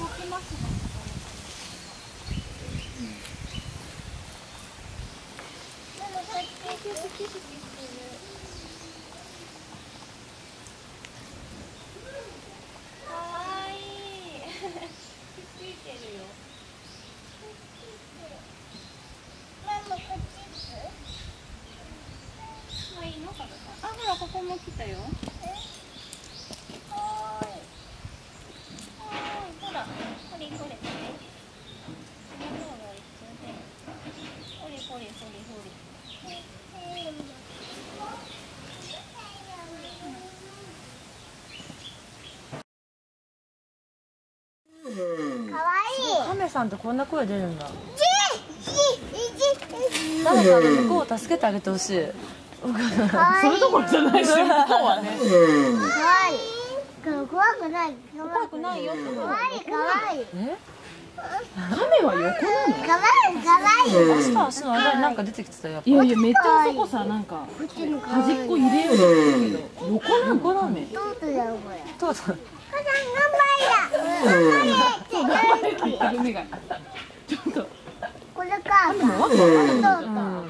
きます。かわいい。くっついてるよ。いいのかな。あ、ほらここも来たよ。ほら、これこれ。この方が一緒で。ほれほれほれほれ。 かわいい。 カメさんってこんな声出るんだ。誰か向こうを助けてあげてほしい。それどころじゃないし、向こうはね。 かわいい。怖くない。 怖くないよ。 かわいい、かわいい。 カメは横なの？ かわいい、かわいい。 足と足の間になんか出てきてたよ。 いやいや、めっちゃあそこさ、なんか端っこ入れようとしてるけど、横なの？ トートだよ、これ。 トート。 頑張れだ。 言ってる目が。ちょっと。 これか。トート。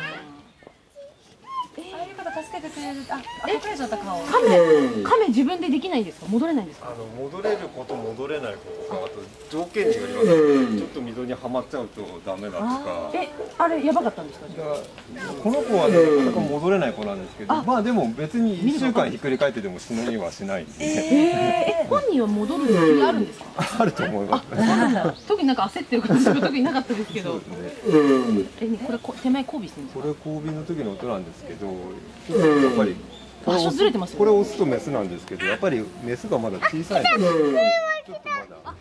ああいう方助けてくれる。あ、隠れちゃった顔。 カメ自分でできないんですか？戻れないんですか？ 戻れること戻れないことか、あと条件によります。ちょっと溝にはまっちゃうとダメだとか。 あれやばかったんですか？ この子はなかなか戻れない子なんですけど、まあでも別に1週間ひっくり返ってても死にはしないんで。 本人は戻る気があるんですか？ あると思います。 特になんか焦ってる感じは特になかったですけど。これ手前交尾してるんですか？ これ交尾の時の音なんですけど、やっぱり場所ずれてますよね。 これオスとメスなんですけど、やっぱりメスがまだ小さいので、ちょっとまだ。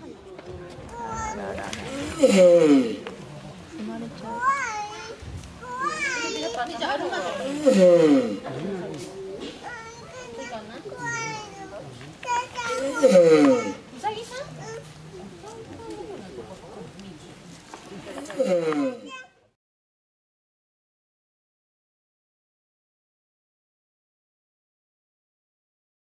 じゃあ、あるまで。 怖い。